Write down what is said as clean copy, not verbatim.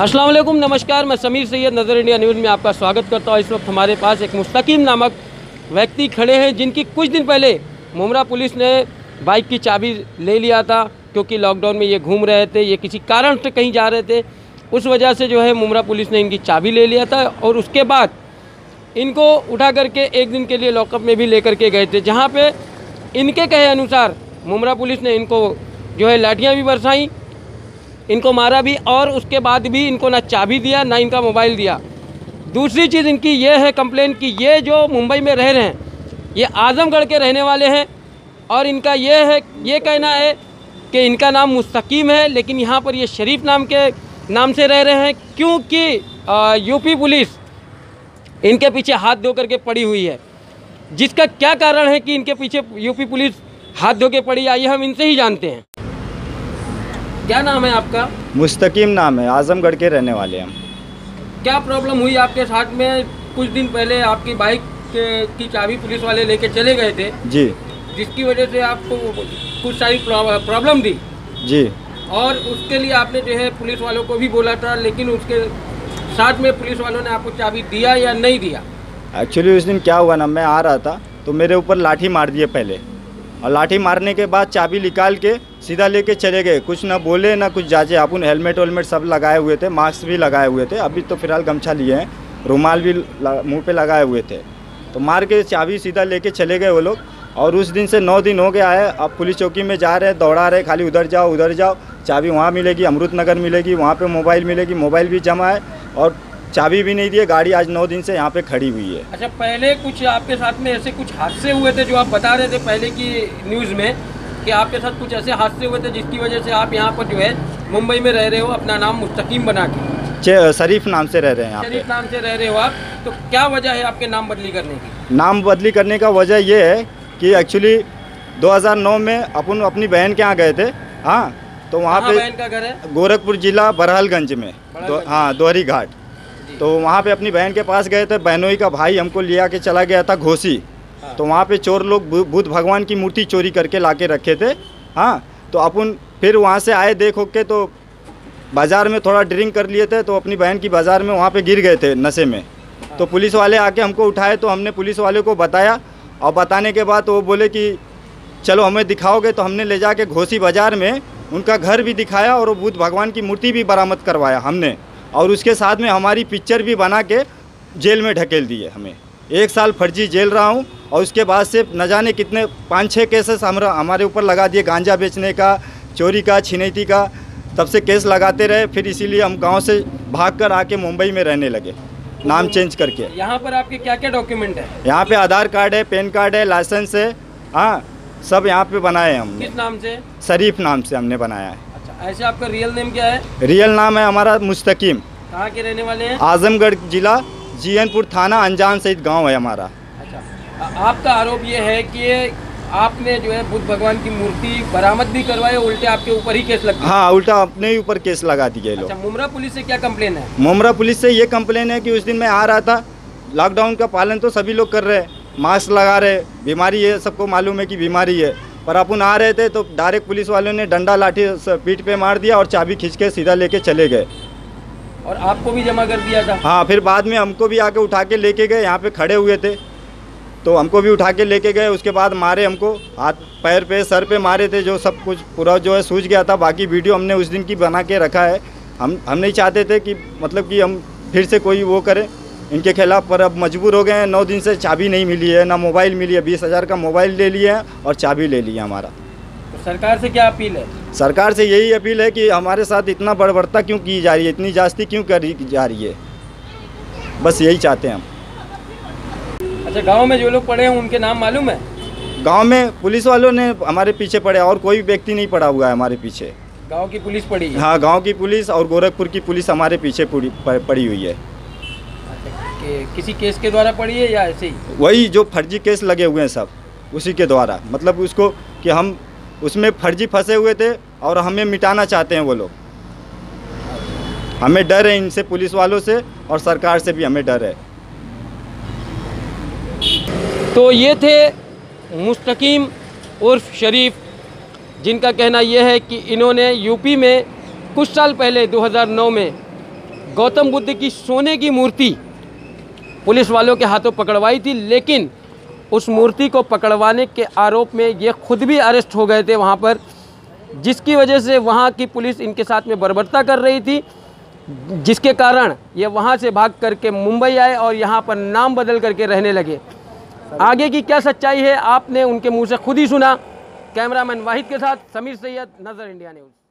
अस्सलाम वालेकुम, नमस्कार। मैं समीर सैयद, नज़र इंडिया न्यूज़ में आपका स्वागत करता हूँ। इस वक्त हमारे पास एक मुस्तकीम नामक व्यक्ति खड़े हैं जिनकी कुछ दिन पहले मुमरा पुलिस ने बाइक की चाबी ले लिया था, क्योंकि लॉकडाउन में ये घूम रहे थे, ये किसी कारण से कहीं जा रहे थे। उस वजह से जो है मुमरा पुलिस ने इनकी चाबी ले लिया था और उसके बाद इनको उठा करके एक दिन के लिए लॉकअप में भी लेकर के गए थे, जहाँ पे इनके कहे अनुसार मुमरा पुलिस ने इनको जो है लाठियाँ भी बरसाईं, इनको मारा भी और उसके बाद भी इनको ना चाबी दिया ना इनका मोबाइल दिया। दूसरी चीज़ इनकी ये है कंप्लेन कि ये जो मुंबई में रह रहे हैं ये आजमगढ़ के रहने वाले हैं और इनका ये कहना है कि इनका नाम मुस्तकीम है, लेकिन यहाँ पर ये शरीफ नाम से रह रहे हैं, क्योंकि यूपी पुलिस इनके पीछे हाथ धो करके पड़ी हुई है। जिसका क्या कारण है कि इनके पीछे यूपी पुलिस हाथ धो के पड़ी, आइए हम इनसे ही जानते हैं। क्या नाम है आपका? मुस्तकीम नाम है, आजमगढ़ के रहने वाले हम। क्या प्रॉब्लम हुई आपके साथ में? कुछ दिन पहले आपकी बाइक की चाबी पुलिस वाले लेके चले गए थे जी, जिसकी वजह से आपको कुछ सारी प्रॉब्लम दी जी, और उसके लिए आपने जो है पुलिस वालों को भी बोला था, लेकिन उसके साथ में पुलिस वालों ने आपको चाबी दिया या नहीं दिया? एक्चुअली उस दिन क्या हुआ ना, मैं आ रहा था तो मेरे ऊपर लाठी मार दिए पहले, और लाठी मारने के बाद चाबी निकाल के सीधा लेके चले गए। कुछ ना बोले ना कुछ जांचे। अपन हेलमेट वेलमेट सब लगाए हुए थे, मास्क भी लगाए हुए थे, अभी तो फिलहाल गमछा लिए हैं, रुमाल भी मुंह पे लगाए हुए थे। तो मार के चाबी सीधा लेके चले गए वो लोग। और उस दिन से 9 दिन हो गया है, अब पुलिस चौकी में जा रहे हैं, दौड़ा रहे, खाली उधर जाओ, चाबी वहाँ मिलेगी, अमृत नगर मिलेगी, वहाँ पे मोबाइल मिलेगी, मोबाइल भी जमा है और चाबी भी नहीं दिए। गाड़ी आज 9 दिन से यहाँ पे खड़ी हुई है। अच्छा, पहले कुछ आपके साथ में ऐसे कुछ हादसे हुए थे जो आप बता रहे थे पहले की न्यूज़ में कि आपके साथ कुछ ऐसे हादसे हुए थे जिसकी वजह से आप यहाँ पर जो है मुंबई में रह रहे हो, अपना नाम मुस्तकीम बना के शरीफ नाम से रह रहे हैं यहाँ पे। शरीफ नाम से रह रहे हो आप, तो क्या वजह है आपके नाम बदली करने की? नाम बदली करने का वजह ये है कि एक्चुअली 2009 में अपन अपनी बहन के यहाँ गए थे। हाँ, तो वहाँ पे बहन का घर है? गोरखपुर जिला बरहलगंज में, हाँ, दोहरी घाट। तो वहाँ पे अपनी बहन के पास गए थे, बहनोई का भाई हमको लिया के चला गया था घोसी। हाँ। तो वहाँ पे चोर लोग बुद्ध भगवान की मूर्ति चोरी करके ला के रखे थे। हाँ, तो अपन फिर वहाँ से आए देख हो के, तो बाज़ार में थोड़ा ड्रिंक कर लिए थे, तो अपनी बहन की बाज़ार में वहाँ पे गिर गए थे नशे में। तो पुलिस वाले आके हमको उठाए, तो हमने पुलिस वाले को बताया और बताने के बाद तो वो बोले कि चलो हमें दिखाओगे। तो हमने ले जाके घोसी बाज़ार में उनका घर भी दिखाया और वो बुद्ध भगवान की मूर्ति भी बरामद करवाया हमने, और उसके साथ में हमारी पिक्चर भी बना के जेल में ढकेल दिए। हमें 1 साल फर्जी जेल रहा हूँ, और उसके बाद से न जाने कितने 5-6 केसेस हमारे ऊपर लगा दिए, गांजा बेचने का, चोरी का, छिनैती का, तब से केस लगाते रहे। फिर इसीलिए हम गांव से भागकर आके मुंबई में रहने लगे, नाम चेंज करके। यहाँ पर आपके क्या क्या डॉक्यूमेंट है? यहाँ पे आधार कार्ड है, पैन कार्ड है, लाइसेंस है, हाँ, सब यहाँ पे बनाए हैं हमने। किस नाम से? शरीफ नाम से हमने बनाया है। अच्छा, ऐसे आपका रियल नेम क्या है? रियल नाम है हमारा मुस्तकीम। कहाँ के रहने वाले हैं? आजमगढ़ जिला, जीएनपुर थाना, अनजान सहित गांव है हमारा। अच्छा, आपका आरोप ये है कि आपने जो है बुद्ध भगवान की मूर्ति बरामद भी करवाई, उल्टे आपके ऊपर ही केस लग गया? हाँ, उल्टा अपने ही ऊपर केस लगा दिए लोग। अच्छा, मुमरा पुलिस से क्या कंप्लेन है? मुमरा पुलिस से ये कंप्लेन है कि उस दिन मैं आ रहा था, लॉकडाउन का पालन तो सभी लोग कर रहे हैं, मास्क लगा रहे, बीमारी है, सबको मालूम है कि बीमारी है, पर अपन आ रहे थे तो डायरेक्ट पुलिस वालों ने डंडा लाठी पीठ पे मार दिया और चाबी खींच के सीधा लेके चले गए। और आपको भी जमा कर दिया था? हाँ, फिर बाद में हमको भी आके उठा के लेके गए, यहाँ पे खड़े हुए थे तो हमको भी उठा के लेके गए। उसके बाद मारे हमको, हाथ पैर पे सर पे मारे थे, जो सब कुछ पूरा जो है सूझ गया था। बाकी वीडियो हमने उस दिन की बना के रखा है। हम नहीं चाहते थे कि मतलब कि हम फिर से कोई वो करें इनके खिलाफ़, पर अब मजबूर हो गए हैं। 9 दिन से चाबी नहीं मिली है, ना मोबाइल मिली है। 20,000 का मोबाइल ले लिए हैं और चाबी ले ली है हमारा। तो सरकार से क्या अपील है? सरकार से यही अपील है कि हमारे साथ इतना बर्बरता क्यों की जा रही है, इतनी जास्ती क्यों करी जा रही है, बस यही चाहते हैं हम। अच्छा, गांव में जो लोग पड़े हैं उनके नाम मालूम है? गांव में पुलिस वालों ने हमारे पीछे पड़े, और कोई व्यक्ति नहीं पड़ा हुआ है हमारे पीछे। गांव की पुलिस पड़ी है? हाँ, गांव की पुलिस और गोरखपुर की पुलिस हमारे पीछे पड़ी हुई है। किसी केस के द्वारा पड़ी है या ऐसे ही? वही जो फर्जी केस लगे हुए हैं सब, उसी के द्वारा, मतलब उसको कि हम उसमें फर्जी फंसे हुए थे और हमें मिटाना चाहते हैं वो लोग। हमें डर है इनसे, पुलिस वालों से, और सरकार से भी हमें डर है। तो ये थे मुस्तकीम उर्फ शरीफ, जिनका कहना यह है कि इन्होंने यूपी में कुछ साल पहले 2009 में गौतम बुद्ध की सोने की मूर्ति पुलिस वालों के हाथों पकड़वाई थी, लेकिन उस मूर्ति को पकड़वाने के आरोप में ये खुद भी अरेस्ट हो गए थे वहाँ पर, जिसकी वजह से वहाँ की पुलिस इनके साथ में बर्बरता कर रही थी, जिसके कारण ये वहाँ से भाग करके मुंबई आए और यहाँ पर नाम बदल करके रहने लगे। आगे की क्या सच्चाई है आपने उनके मुंह से खुद ही सुना। कैमरामैन वाहिद के साथ समीर सैयद, नजर इंडिया न्यूज़।